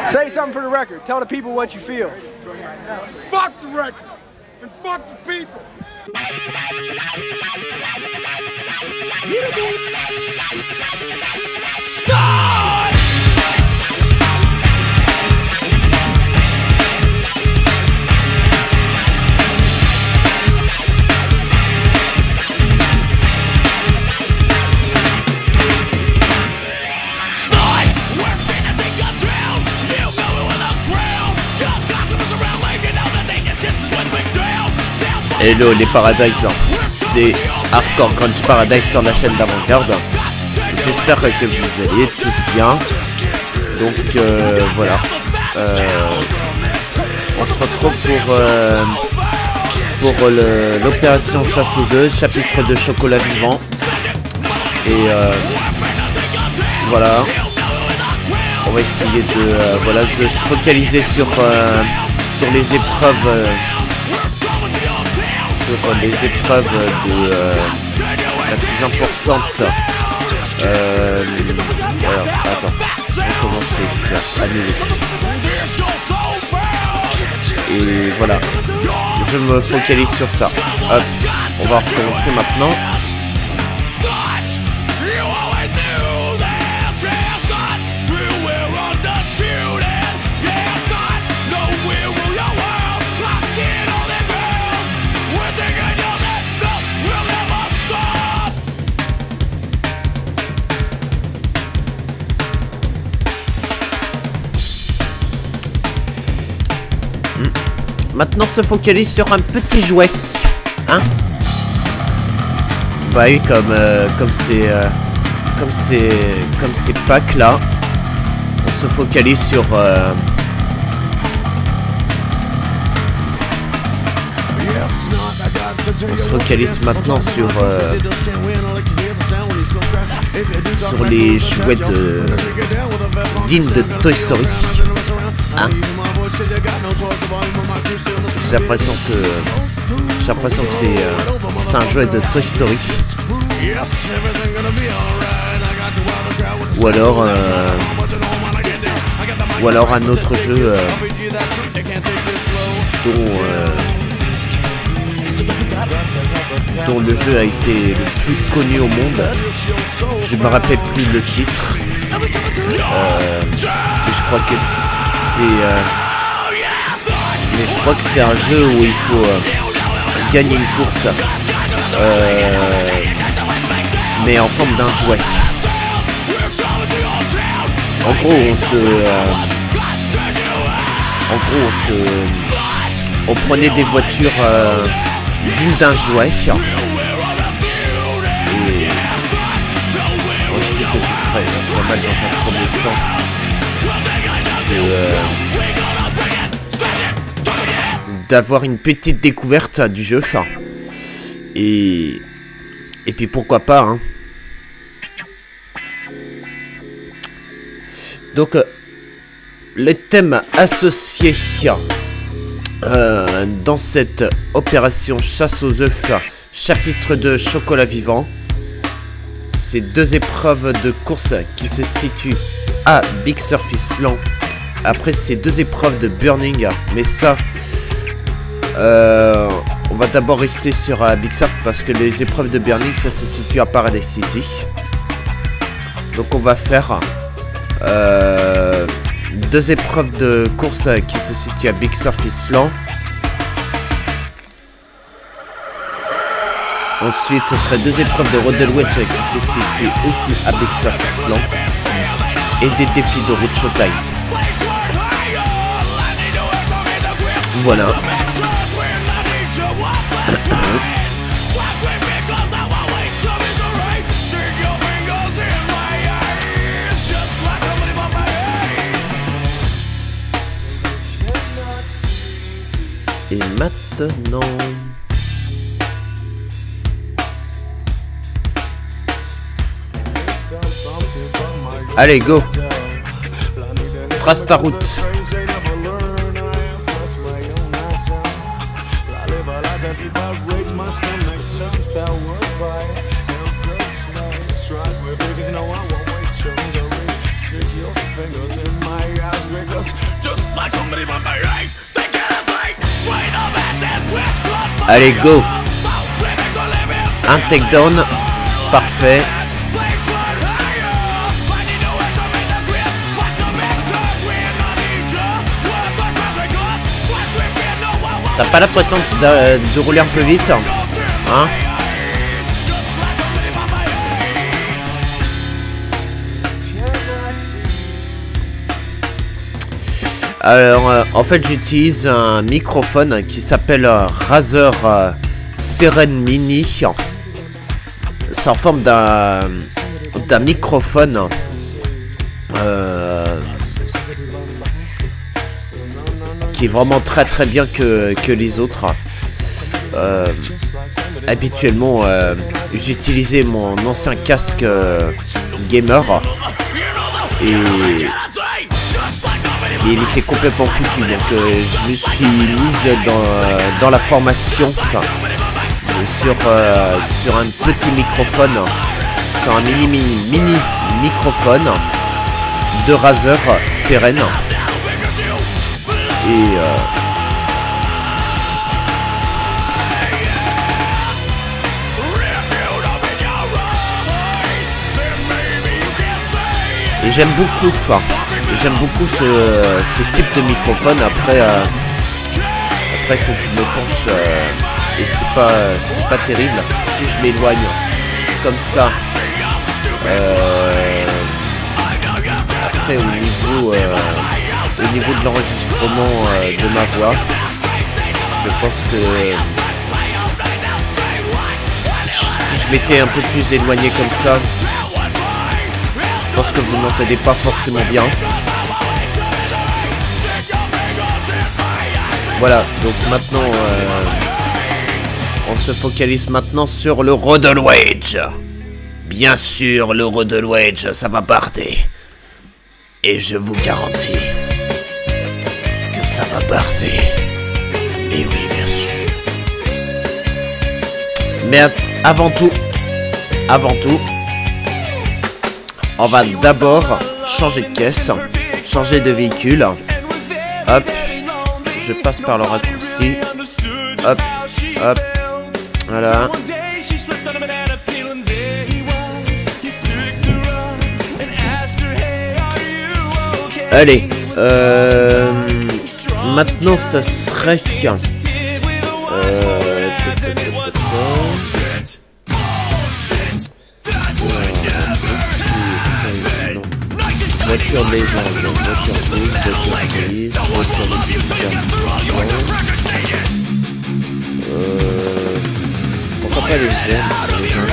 Say something for the record. Tell the people what you feel. Fuck the record and fuck the people. Start! Hello les Paradise, c'est Hardcore Grunge Paradise sur la chaîne d'Avant-Garde. J'espère que vous allez tous bien. Donc voilà, on se retrouve pour l'opération Chasse aux œufs, chapitre de Chocolat Vivant. Et voilà, on va essayer de se focaliser sur les épreuves. Sur les épreuves la plus importante. Voilà, attends, on va commencer à annuler. Et voilà, je me focalise sur ça. Hop, on va recommencer maintenant. Maintenant, se focalise sur un petit jouet, hein? Bah oui, comme c'est Pâques là, on se focalise sur on se focalise maintenant sur les jouets dignes de Toy Story, hein? J'ai l'impression que c'est un jouet de Toy Story. Ou alors un autre jeu dont le jeu a été le plus connu au monde. Je me rappelle plus le titre. Et je crois que c'est un jeu où il faut gagner une course, mais en forme d'un jouet. En gros, on prenait des voitures dignes d'un jouet. Et moi, je dis que ce serait pas mal dans un premier temps d'avoir une petite découverte du jeu. Et puis pourquoi pas, hein. Donc le thème associé dans cette opération Chasse aux œufs, chapitre de Chocolat Vivant, c'est deux épreuves de course qui se situent à Big Surf Island. Après, c'est deux épreuves de Burning, mais ça on va d'abord rester sur Big Surf parce que les épreuves de Burning, ça se situe à Paradise City. Donc on va faire deux épreuves de course qui se situent à Big Surf Island. Ensuite, ce serait deux épreuves de Road Wedge qui se situent aussi à Big Surf Island. Et des défis de Road Showtime. Voilà. Et maintenant... Allez, go! Trace ta route! Allez, go. Un takedown. Parfait. T'as pas l'impression de rouler un peu vite, hein? Alors, en fait, j'utilise un microphone qui s'appelle Razer Seren Mini. C'est en forme d'un microphone qui est vraiment très bien que les autres. Habituellement, j'utilisais mon ancien casque gamer et il était complètement foutu, donc je me suis mise dans la formation sur un petit microphone, sur un mini microphone de Razer Seren et j'aime beaucoup ça. J'aime beaucoup ce type de microphone. Après il faut que je me penche et c'est pas terrible si je m'éloigne comme ça. Après au niveau de l'enregistrement de ma voix, je pense que si je m'étais un peu plus éloigné comme ça, je pense que vous n'entendez pas forcément bien. Voilà, donc maintenant on se focalise maintenant sur le Roadle Wedge. Bien sûr, le Roadle Wedge, ça va partir. Et je vous garantis que ça va partir. Et oui, bien sûr. Mais avant tout, on va d'abord changer de caisse, changer de véhicule. Hop, je passe par le raccourci. Hop, hop, voilà. Allez, maintenant ça serait voiture légende, voiture rouge, voiture grise, voiture de pourquoi pas les légendes.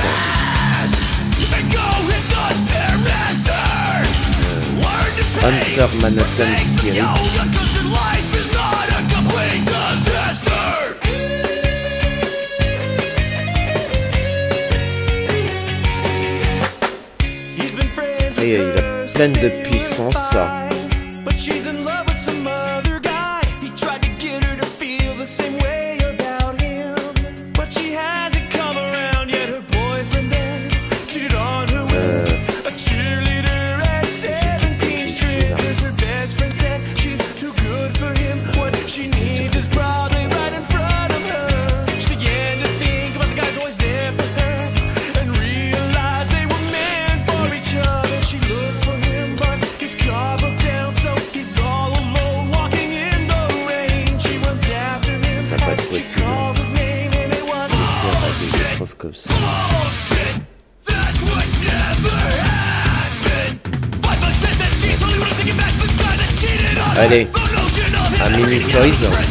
Hunter Manhattan Spirit. Et il a plein de puissance. Comme ça. Allez, un mini toys.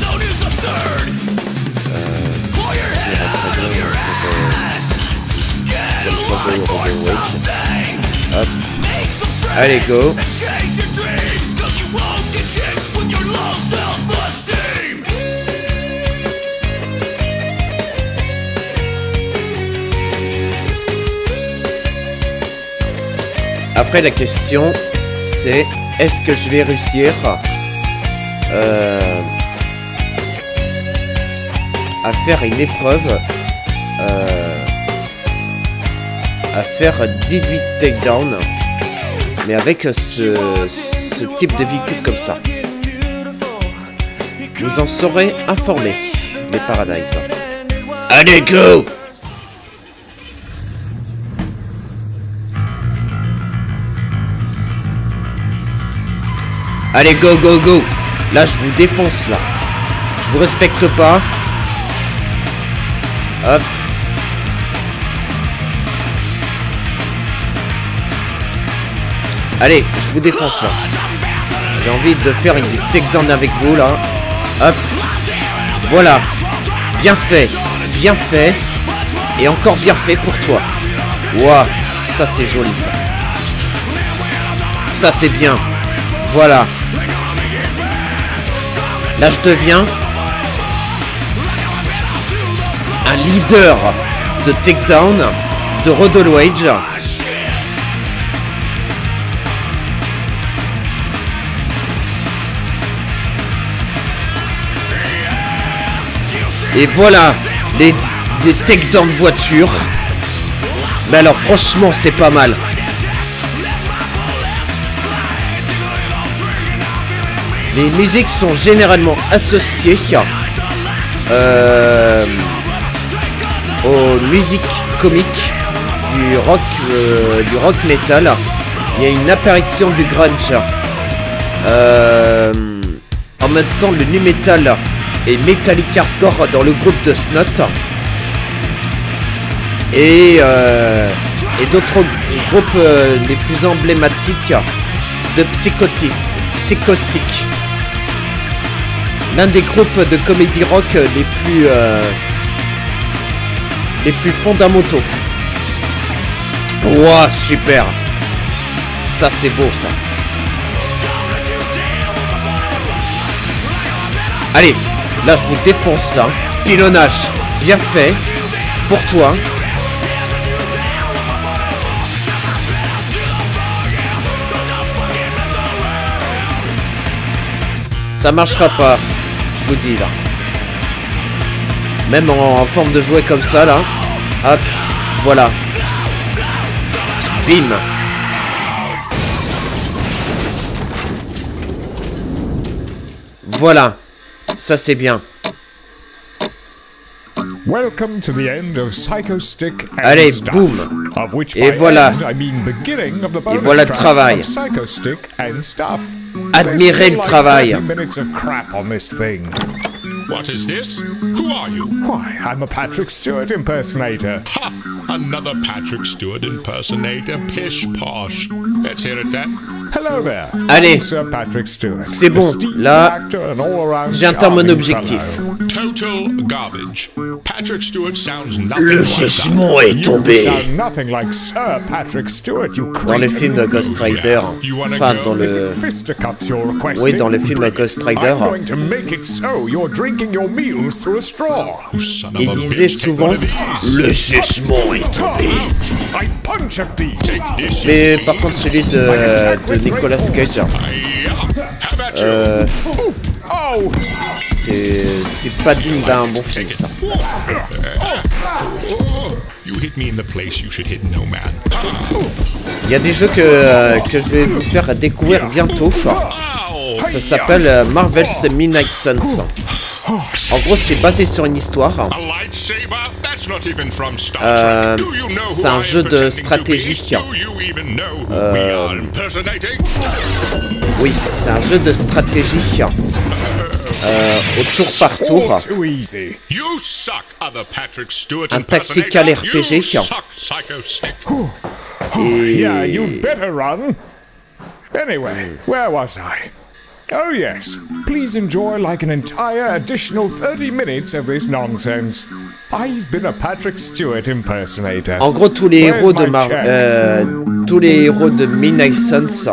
Hop. Allez, go. Après la question c'est est-ce que je vais réussir à faire une épreuve à faire 18 takedowns mais avec ce type de véhicule comme ça. Vous en serez informés, les Paradise. Allez, go! Allez, go, go, go! Là, je vous défonce, là. Je vous respecte pas. Hop. Allez, je vous défonce, là. J'ai envie de faire une takedown avec vous, là. Hop. Voilà. Bien fait. Bien fait. Et encore bien fait pour toi. Waouh. Ça, c'est joli, ça. Ça, c'est bien. Voilà. Là, je deviens un leader de takedown de Road Wage. Et voilà les takedowns de voiture. Mais alors, franchement, c'est pas mal. Les musiques sont généralement associées aux musiques comiques du rock metal. Il y a une apparition du grunge. En même temps, le nu metal et metallic hardcore dans le groupe de Snot. Et d'autres groupes les plus emblématiques de Psychostick. L'un des groupes de comédie rock les plus fondamentaux. Ouah, super. Ça, c'est beau, ça. Allez, là, je vous défonce, là. Pilonnage, bien fait. Pour toi. Ça marchera pas, je vous dis là. Même en forme de jouet comme ça là. Hop, voilà. Bim. Voilà. Ça c'est bien. Welcome to the end of Psychostick and Allez, Stuff, boum. of which Et by voilà. end, I mean beginning of the bonus Et voilà le tracks travail. of Psychostick and Stuff. Admirez le There's still travail. like 30 minutes of crap on this thing. What is this? Who are you? Why, I'm a Patrick Stewart impersonator. Ha! Another Patrick Stewart impersonator. Pish posh. Let's hear it then. Hello there. Allez. I'm Sir Patrick Stewart. C'est bon, Esteemed là, actor and all-around j'atteins mon charming objectif. fellow. Total garbage. Patrick Stewart sounds nothing Le like that. jugement est You tombé. sound nothing like Sir Patrick Stewart, you Dans le cretin. film Ghost Rider. Enfin, dans Is it le... fisticuffs you're requesting? Oui, dans le film Ghost Rider. I'm going to make it so you're drinking your meals through a straw. Son of Il a disait bitch, take souvent one of these. le jugement est tombé. I punch at thee. Take this, you Mais thief. par contre celui de Nicolas Cage, How about you? Oof. Oh, c'est pas digne d'un bon film ça. You hit me in the place you should hit no man. Il y a des jeux que je vais vous faire découvrir bientôt. Ow! Ça s'appelle Marvel's Midnight Suns. En gros c'est basé sur une histoire. A lightsaber? That's not even from Star Trek. Do you know who c'est un I am jeu de pretending to be? stratégie. Do you even know who we are impersonating? Oui, c'est un jeu de stratégie au tour par all tour. too easy. You suck, other Patrick Stewart Un tactical impersonator. RPG. You suck, Psychostick. Yeah, you'd better run. Anyway, where was I? Oh yes, please enjoy like an entire additional 30 minutes of this nonsense. I've been a Patrick Stewart impersonator. En gros tous les héros Where's de my check? tous les héros de Midnight Suns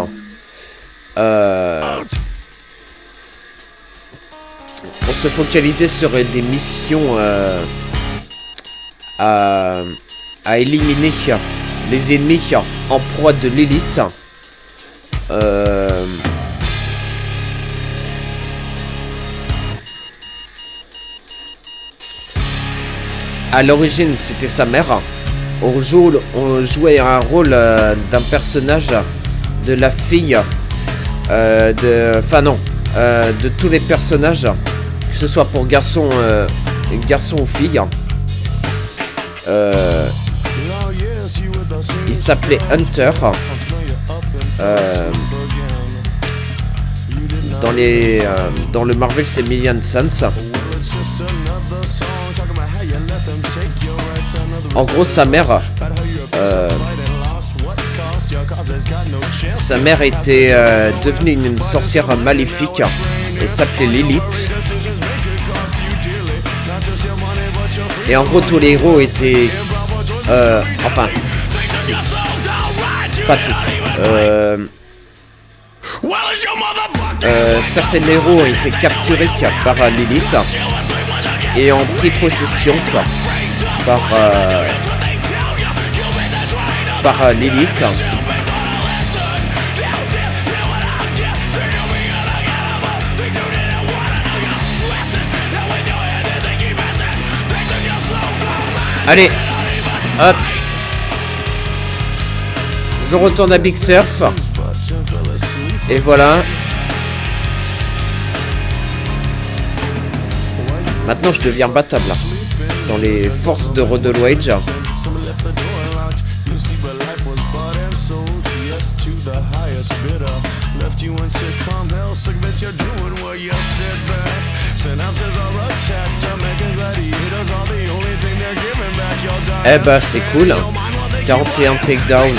on se focalisait sur des missions à éliminer les ennemis en proie de l'élite. À l'origine, c'était sa mère. On jouait un rôle d'un personnage de la fille, de tous les personnages, que ce soit pour garçon ou fille. Il s'appelait Hunter. Dans le Marvel, c'est Million Suns. En gros, sa mère était devenue une sorcière maléfique et s'appelait Lilith. Et en gros, tous les héros étaient... enfin... Pas tout. Certains héros ont été capturés par Lilith et ont pris possession par Lilith. Allez, hop. Je retourne à Big Surf. Et voilà. Maintenant, je deviens battable là, dans les forces de Rodel Wage. Eh bah c'est cool. 41 takedown.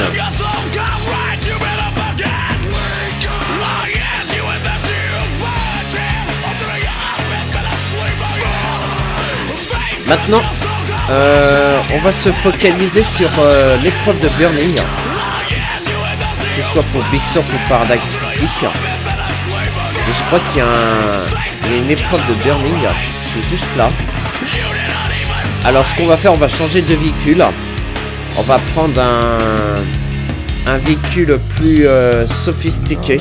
Maintenant, on va se focaliser sur l'épreuve de Burning, que ce soit pour Big Surf ou Paradise City. Et je crois qu'il y a une épreuve de Burning, c'est juste là. Alors ce qu'on va faire, on va changer de véhicule. On va prendre un véhicule plus sophistiqué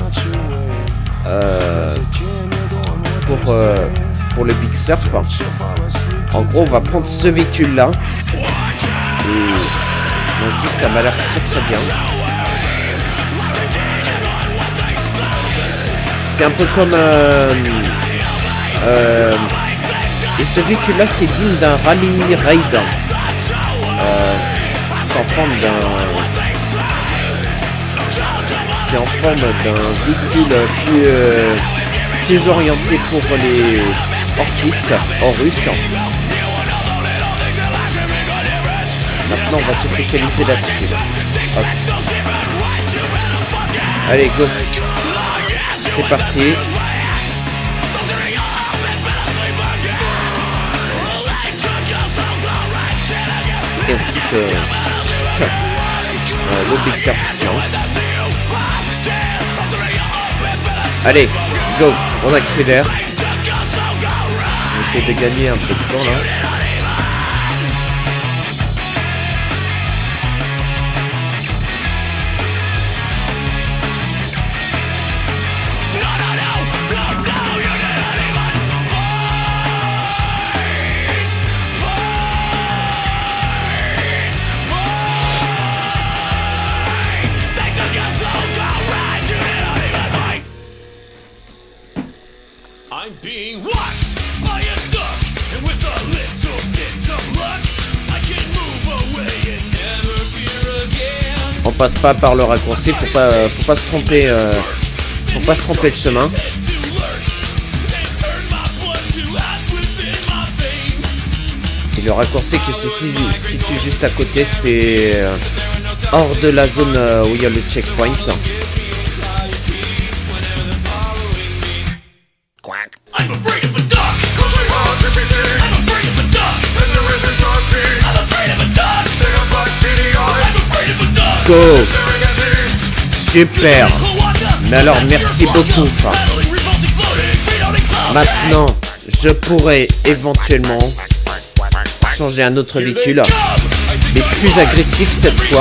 pour le Big Surf. En gros, on va prendre ce véhicule-là. Et mon Dieu, ça m'a l'air très très bien. C'est un peu comme... et ce véhicule-là, c'est digne d'un rallye raid. C'est en forme d'un véhicule plus orienté pour les hors-piste, hors-russe. Maintenant, on va se focaliser là-dessus. Allez, go. C'est parti. Et on quitte le Big Surf ici. Allez, go. On accélère. On essaie de gagner un peu de temps là. On passe pas par le raccourci, faut pas se tromper, faut pas se tromper de chemin. Et le raccourci qui se situe juste à côté, c'est hors de la zone où il y a le checkpoint. Go. Super. Mais alors merci beaucoup. Maintenant je pourrais éventuellement changer un autre véhicule, mais plus agressif cette fois.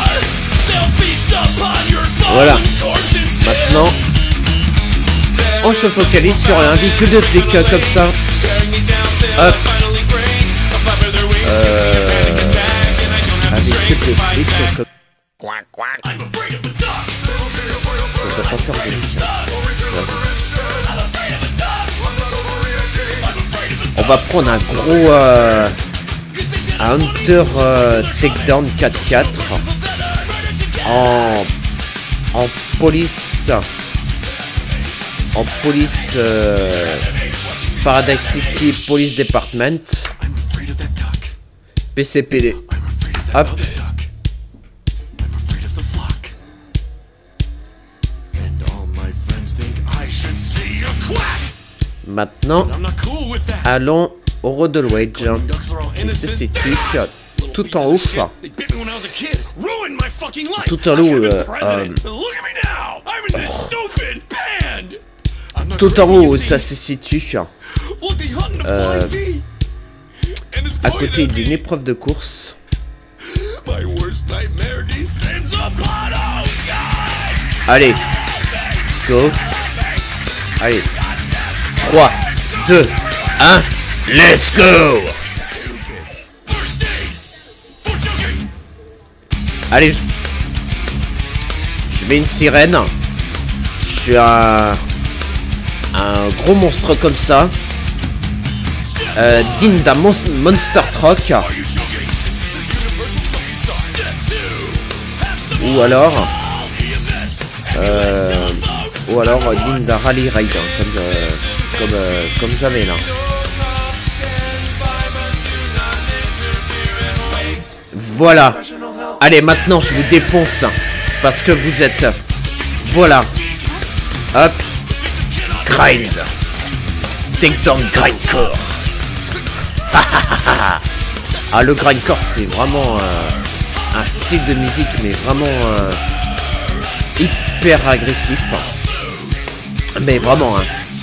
Voilà. Maintenant, on se focalise sur un véhicule de flic comme ça. Hop. Un véhicule de flic comme... Ça doit pas faire de bruit. On va prendre un gros un Hunter Takedown 4x4 en police Paradise City Police Department PCPD. Hop. Maintenant, allons au Roadway qui se situe tout en haut. Tout en haut. Tout en haut, ça se situe à côté d'une épreuve de course. Allez, go. Allez, 3, 2, 1, let's go. Allez, je mets une sirène. Je suis un gros monstre comme ça, digne d'un monster truck, ou alors digne d'un rally ride, comme j'avais là. Voilà. Allez, maintenant je vous défonce parce que vous êtes... Voilà. Hop. Grind. Takedown grindcore. Ah, le grindcore c'est vraiment un style de musique mais vraiment hyper agressif. Mais vraiment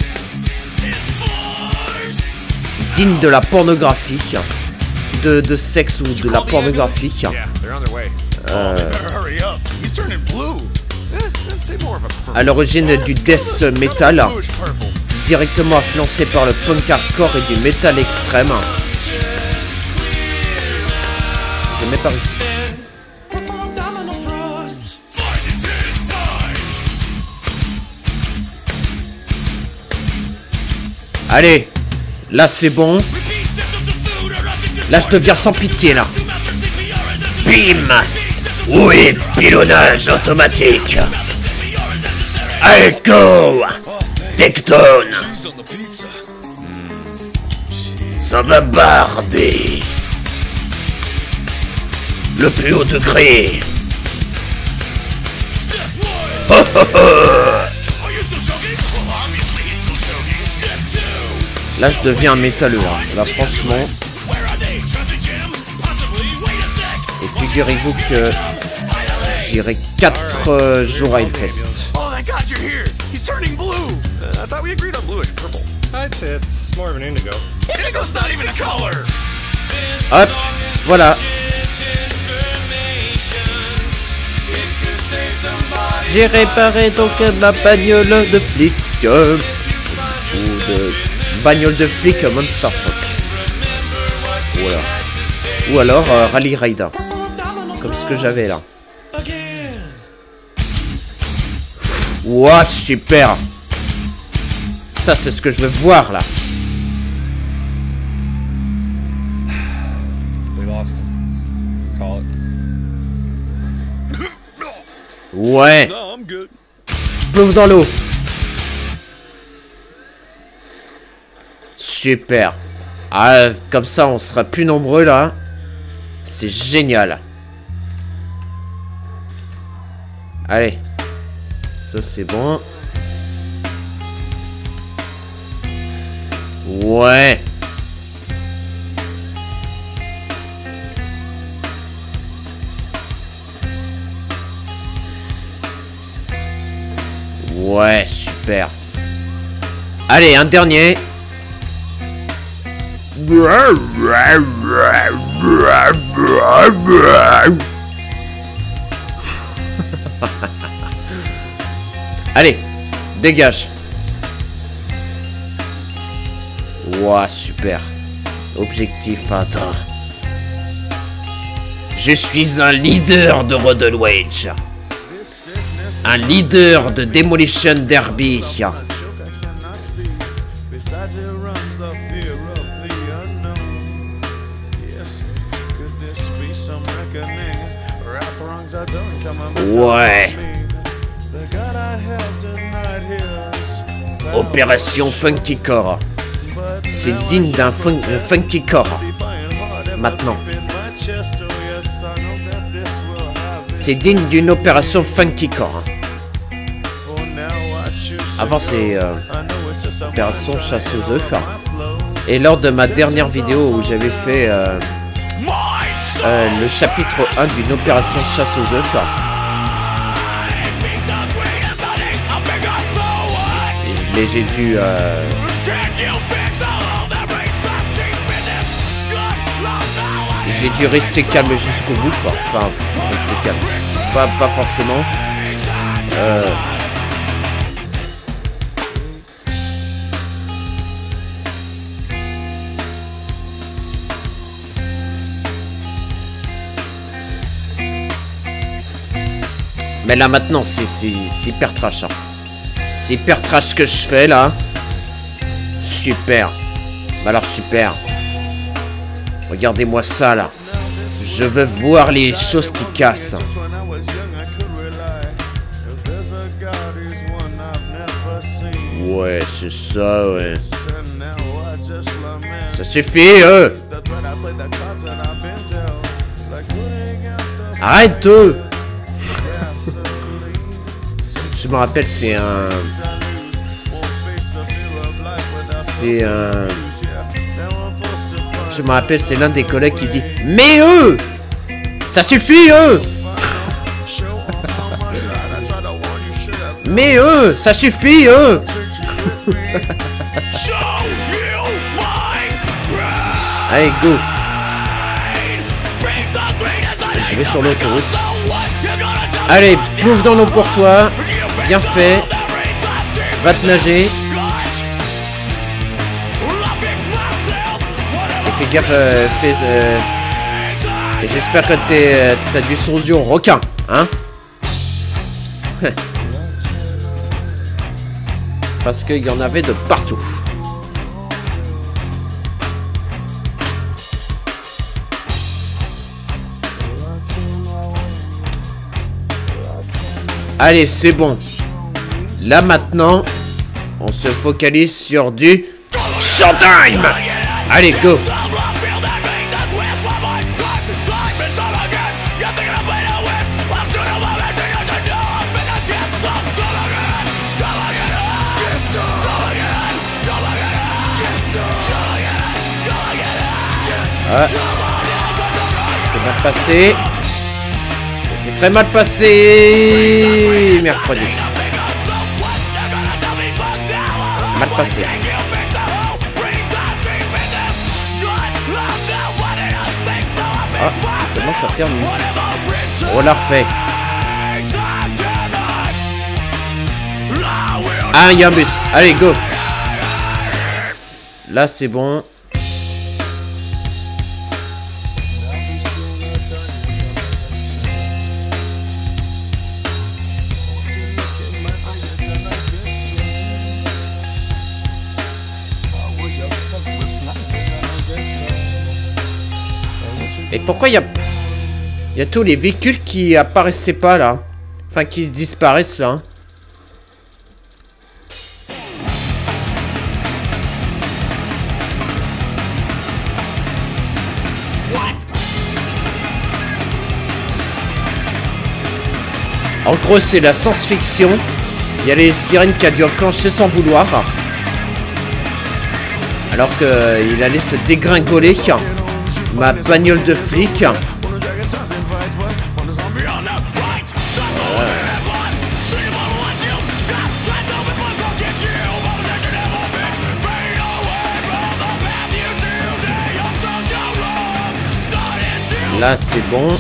digne de la pornographie, de sexe ou de la pornographie. À l'origine du death metal, directement influencé par le punk hardcore et du metal extrême. Je mets par ici. Allez, là c'est bon. Là je deviens sans pitié là. Bim. Oui, pilonnage automatique. Allez, go. Takedown. Ça va barder. Le plus haut degré. Oh, oh, oh. Là je deviens métalleux hein. Là franchement. Et figurez-vous que j'irai 4 jours à Hellfest. Hop, voilà. J'ai réparé donc ma bagnole de flic. Ou de bagnole de flic Monster Truck. Voilà. Ou alors Rally Rider. Comme ce que j'avais là. Ouah, super. Ça c'est ce que je veux voir là. Ouais. Plouf dans l'eau. Super. Ah, comme ça on sera plus nombreux là. C'est génial. Allez. Ça c'est bon. Ouais. Ouais, super. Allez, un dernier. Allez, dégage. Ouah, super. Objectif atteint. Je suis un leader de Road Rage. Un leader de Demolition Derby. Ouais. Opération Funky Core. C'est digne d'un Funky Core. Maintenant. C'est digne d'une opération Funky Core. Avant c'est opération chasse aux œufs. Et lors de ma dernière vidéo où j'avais fait le chapitre 1 d'une opération chasse aux œufs, mais j'ai dû rester calme jusqu'au bout, quoi. Enfin, rester calme. Pas forcément. Mais là maintenant c'est hyper trash. Hein. C'est hyper trash ce que je fais là. Super. Alors super. Regardez-moi ça là. Je veux voir les choses qui cassent. Ouais, c'est ça, ouais. Ça suffit, Arrête, Je me rappelle, c'est un... Je me rappelle, c'est l'un des collègues qui dit « Mais ça suffit, Mais ça suffit, Allez, go. Je vais sur l'autoroute. Allez, plouf dans l'eau pour toi. Bien fait. Va te nager. Et fais gaffe, et j'espère que t'as du soursion requin, hein. Parce qu'il y en avait de partout. Allez, c'est bon. Là maintenant, on se focalise sur du showtime. Allez, go. Ah. C'est mal passé. C'est très mal passé. Mercredi. Mal passé. Ah, ça commence à faire nuit. On l'a refait. Ah, il y a un bus. Allez, go. Là, c'est bon. Et pourquoi il y a tous les véhicules qui apparaissaient pas là? Enfin, qui disparaissent là. En gros, c'est la science-fiction. Il y a les sirènes qui a dû enclencher sans vouloir. Alors qu'il allait se dégringoler. Ma bagnole de flic. Là, c'est bon.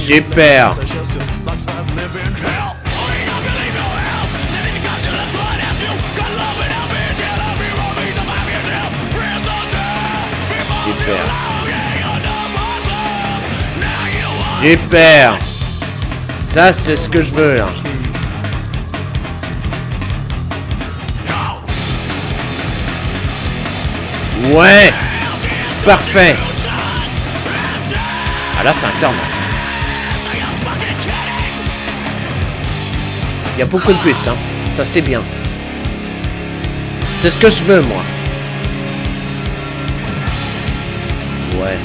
Super. Super. Super. Ça, c'est ce que je veux, là. Ouais. Parfait. Ah là, c'est un carnage. Il y a beaucoup de bus, hein. Ça, c'est bien. C'est ce que je veux, moi. Ouais.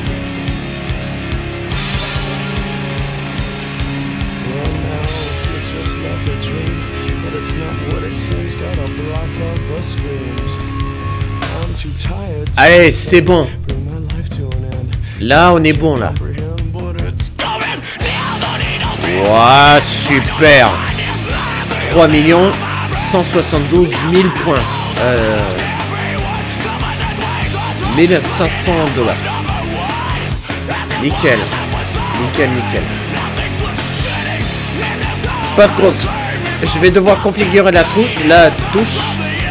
Allez, c'est bon. Là, on est bon, là. Ouah, super. 3 172 000 points. 1500 $. Nickel. Nickel, nickel. Par contre, je vais devoir configurer la touche.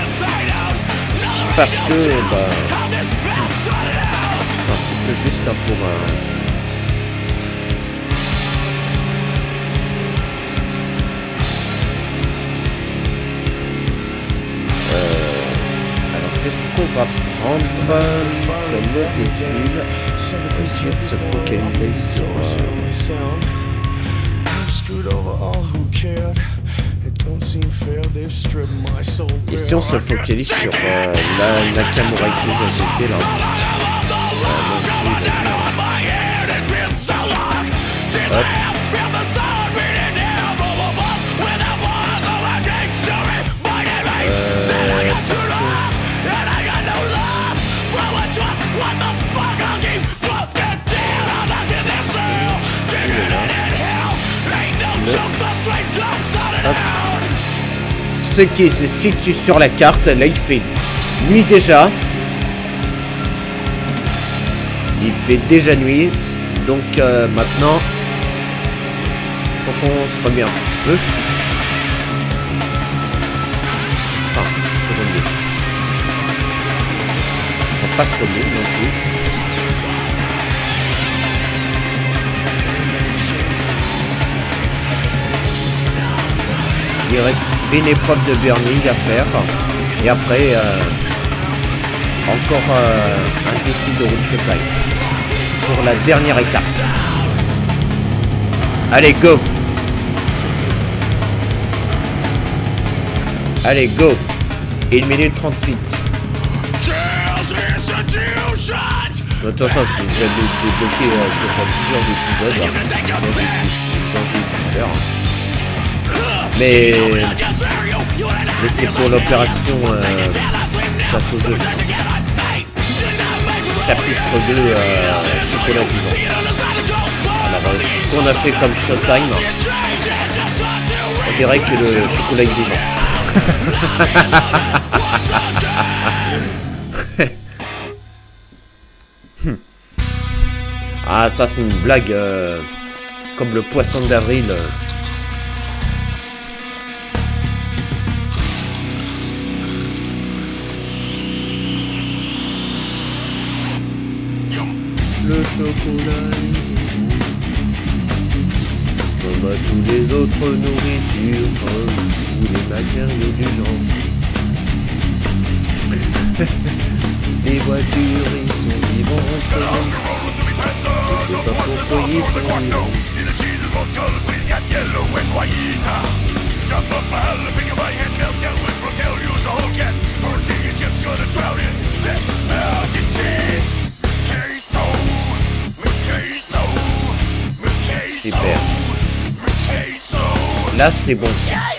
Parce que, bah... c'est un petit peu juste hein, pour... Alors, qu'est-ce qu'on va prendre comme véhicule? Essayer de se focaliser sur... Et si on se focalise sur la Nakamura qu'ils ont jeté là. Hop. Hop. Ce qui se situe sur la carte, là il fait nuit déjà. Il fait déjà nuit. Donc maintenant, faut qu'on se remette un petit peu. Enfin, se remet. On va pas se remettre non plus. Il reste une épreuve de burning à faire. Et après, encore un défi de route showtime. Pour la dernière étape. Allez, go! Allez, go! 1 minute 38. De toute façon, j'ai déjà débloqué sur plusieurs épisodes. Quand j'ai pu faire. Mais c'est pour l'opération chasse aux œufs. Chapitre 2 chocolat vivant. Alors ce qu'on a fait comme showtime, on dirait que le chocolat est vivant. Ah ça c'est une blague comme le poisson d'avril. Le chocolat comme à tous les autres nourritures ou les matériaux du genre. Les voitures ils sont vivantes. Je sais pas pourquoi ils sont vivants. Super. Là c'est bon.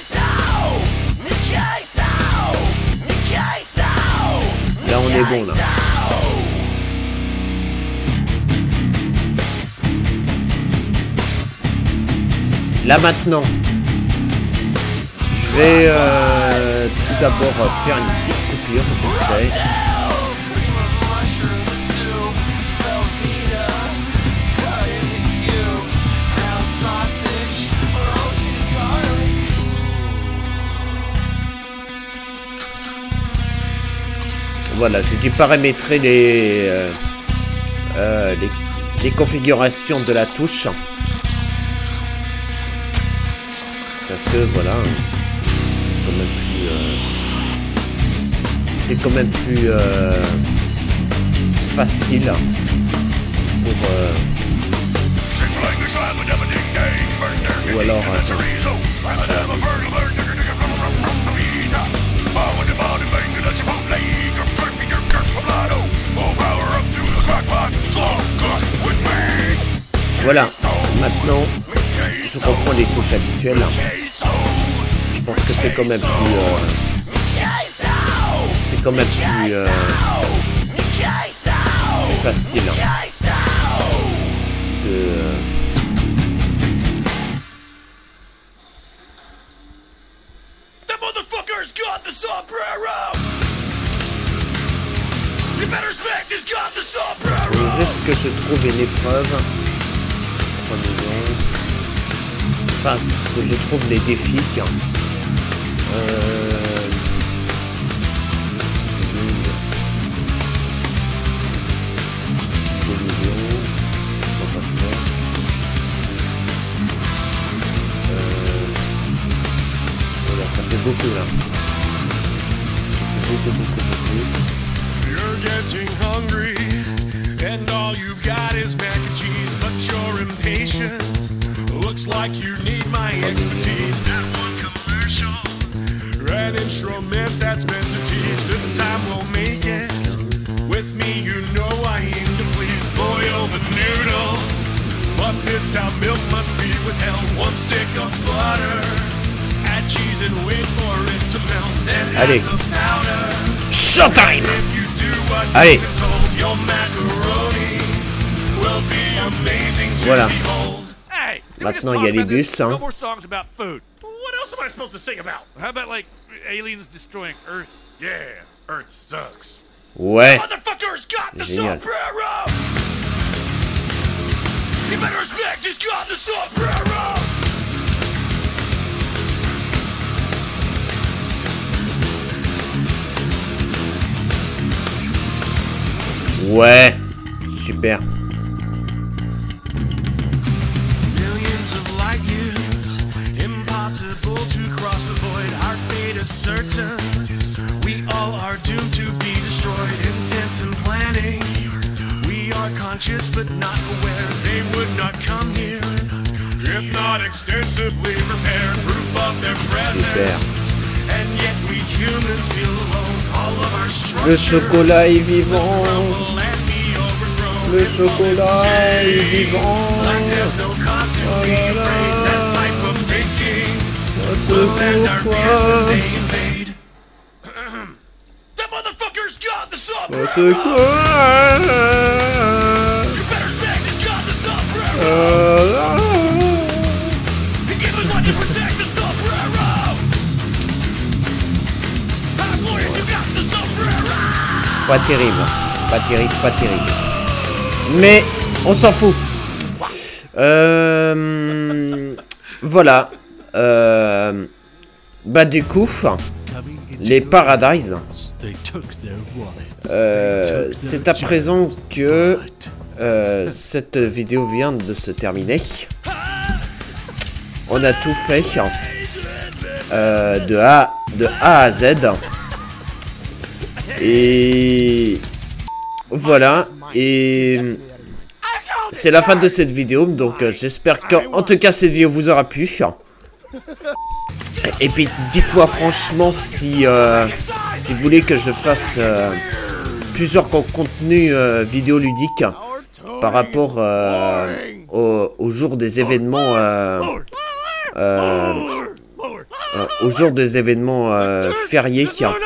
Là on est bon là. Là maintenant, je vais tout d'abord faire une petite coupure vite fait. voilà, j'ai dû paramétrer les configurations de la touche. Parce que voilà, c'est quand même plus facile pour ou alors voilà, maintenant je reprends les touches habituelles. Je pense que c'est quand même plus plus facile de faut juste que je trouve une épreuve. 3 millions. Enfin, que je trouve les défis. 2 millions. On va pas faire. Voilà, ça fait beaucoup là. Ça fait beaucoup. You're getting hungry, and all you've got is mac and cheese, but you're impatient. Looks like you need my expertise. That one commercial, an instrument that's meant to teach. This time we'll make it. With me, you know I aim to please. Boil the noodles, but this time milk must be withheld. 1 stick of butter, add cheese and wait for it to melt. Then add the powder. Showtime! Allez. Voilà. Maintenant il y a les bus. Hein. What else am I supposed to sing about? How about like aliens destroying Earth? Yeah, Earth sucks. Ouais. Motherfuckers got the Génial. sombrero. You better respect he's got the sombrero. Ouais, super. Millions of light years, impossible to cross the void. Our fate is certain. We all are doomed to be destroyed. Intent and planning. We are conscious but not aware. They would not come here if not extensively prepared. Proof of their presence. And yet we humans feel alone. All of our structures. Le chocolat est vivant. Le chocolat est vivant. C'est pourquoi. C'est quoi. Pas terrible, pas terrible, pas terrible. Mais on s'en fout. Voilà. Bah du coup, les Paradise. C'est à présent que cette vidéo vient de se terminer. On a tout fait de A à Z. Et voilà. Et c'est la fin de cette vidéo. Donc j'espère qu'en tout cas cette vidéo vous aura plu. Et puis dites-moi franchement si vous voulez que je fasse plusieurs contenus vidéoludiques par rapport au jour des événements fériés.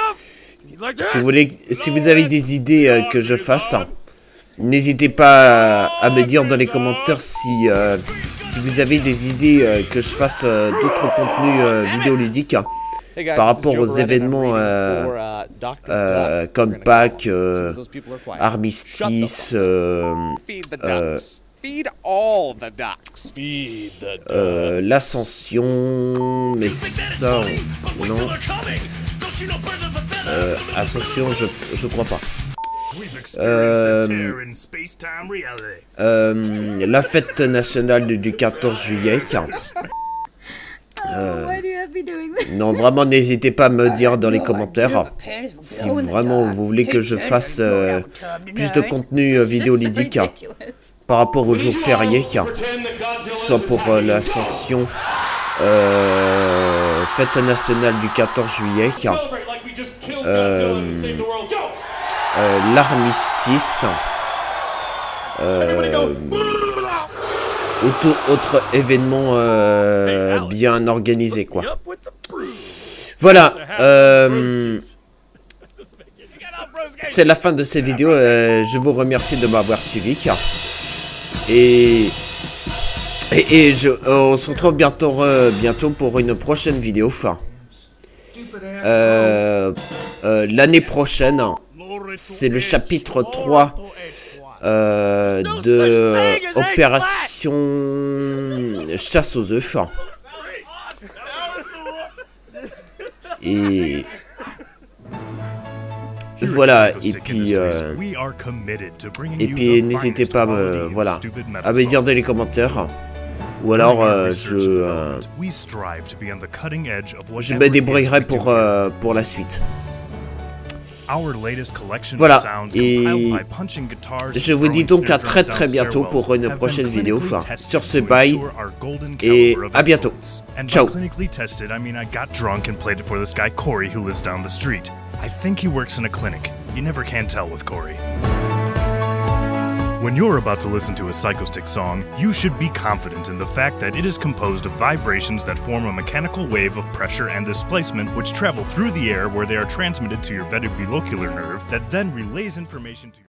Si vous avez des idées que je fasse, n'hésitez pas à me dire dans les commentaires si vous avez des idées que je fasse d'autres contenus vidéoludiques par rapport aux événements comme Pâques, Armistice, l'Ascension, mais ça, non. Ascension, je crois pas. La fête nationale du 14 juillet. Non, vraiment, n'hésitez pas à me dire dans les commentaires si vraiment vous voulez que je fasse plus de contenu vidéo ludique par rapport aux jours fériés, soit pour l'ascension, fête nationale du 14 juillet, l'armistice, ou tout autre événement bien organisé, quoi. Voilà, c'est la fin de cette vidéo. Je vous remercie de m'avoir suivi. Et on se retrouve bientôt pour une prochaine vidéo. L'année prochaine, c'est le chapitre 3 de Opération Chasse aux œufs. Et voilà, et puis n'hésitez pas à me dire dans les commentaires, ou alors je me débrouillerai pour la suite. Voilà, et je vous dis donc à très bientôt pour une prochaine vidéo. Sur ce, bye, et à bientôt. Ciao. I think he works in a clinic. You never can tell with Corey. When you're about to listen to a Psychostick song, you should be confident in the fact that it is composed of vibrations that form a mechanical wave of pressure and displacement which travel through the air where they are transmitted to your vestibulocular nerve that then relays information to